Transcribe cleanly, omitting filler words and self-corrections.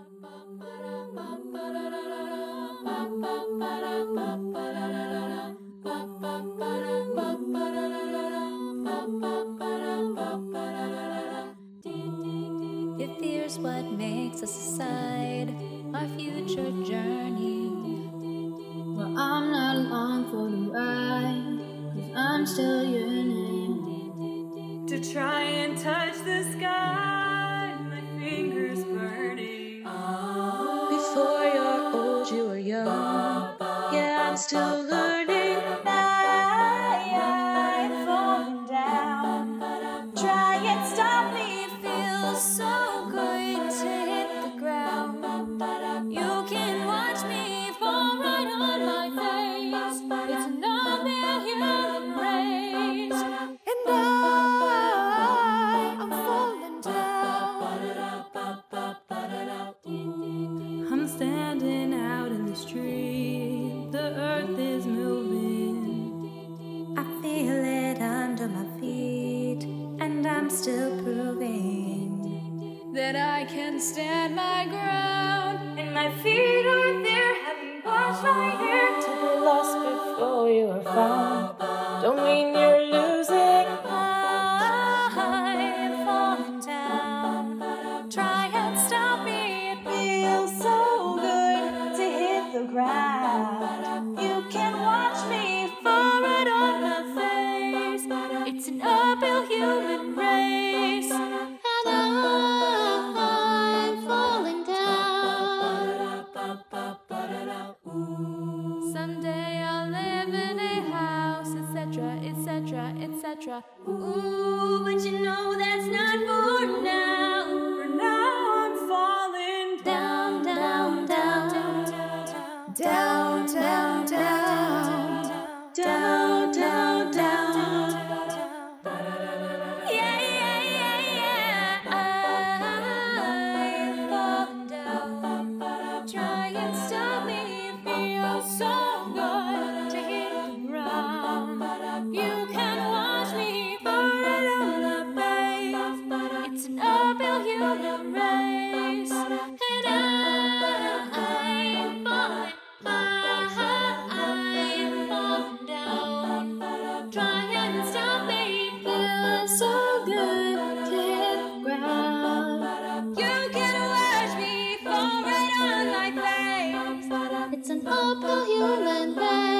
If fear's what makes us decide our future journey, well, I'm not along for the ride, 'cause I'm still yearning to try and touch the sky, my fingers burning. Before you're old, you are young. Yeah, I'm still learning. I'm falling down. Try and stop me, it feels so good to hit the ground. You can watch me fall right on my face. It's an uphill human race, and I'm falling down. I'm standing out in the street, the earth is moving. I feel it under my feet, and I'm still proving That I can stand my ground, and my feet are there, having washed my hair. To be lost before you are found don't mean you're losing. I'm falling down. Try and stop me, it feels so good to hit the ground. You can watch me fall right on my face. It's an uphill human race, and I'm falling down. Someday I'll live in a house, etc., etc., etc. Ooh, but you know that's not for now. For now I'm falling Down, down, down, down, down, down, down, down, down, down. Yeah, yeah, yeah, yeah. I'm falling down. Try and stop me, it feels so good to hit the ground. You can watch me fall right on the face. It's an uphill human race, and I'm falling down. Try and stop me, it feels so good to hit the ground. You can watch me fall right on my face. It's an uphill human race.